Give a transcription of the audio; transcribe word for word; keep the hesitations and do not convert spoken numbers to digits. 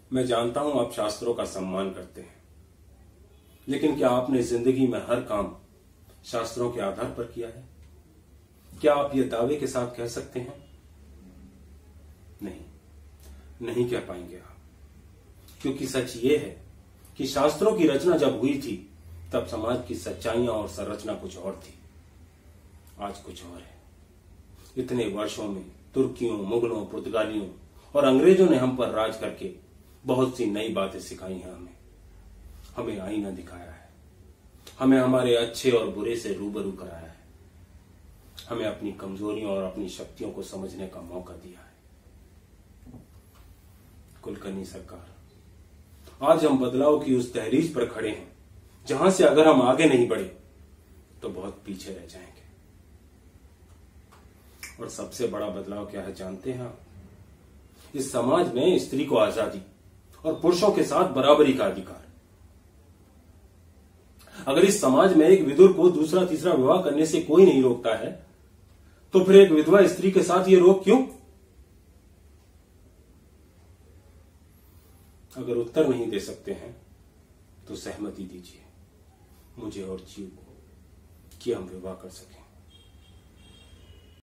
मैं जानता हूं आप शास्त्रों का सम्मान करते हैं, लेकिन क्या आपने जिंदगी में हर काम शास्त्रों के आधार पर किया है? क्या आप ये दावे के साथ कह सकते हैं? नहीं, नहीं कह पाएंगे आप, क्योंकि सच ये है कि शास्त्रों की रचना जब हुई थी तब समाज की सच्चाइयां और संरचना कुछ और थी, आज कुछ और है। इतने वर्षों में तुर्कियों, मुगलों, पुर्तगालियों और अंग्रेजों ने हम पर राज करके बहुत सी नई बातें सिखाई हैं। हमें हमें आईना दिखाया है, हमें हमारे अच्छे और बुरे से रूबरू कराया है, हमें अपनी कमजोरियों और अपनी शक्तियों को समझने का मौका दिया है। कुलकर्णी सरकार, आज हम बदलाव की उस तहरीज पर खड़े हैं जहां से अगर हम आगे नहीं बढ़े तो बहुत पीछे रह जाएंगे। और सबसे बड़ा बदलाव क्या है जानते हैं आप? इस समाज में स्त्री को आजादी और पुरुषों के साथ बराबरी का अधिकार। अगर इस समाज में एक विदुर को दूसरा तीसरा विवाह करने से कोई नहीं रोकता है, तो फिर एक विधवा स्त्री के साथ ये रोक क्यों? अगर उत्तर नहीं दे सकते हैं तो सहमति दीजिए मुझे और जीव को कि हम विवाह कर सकें।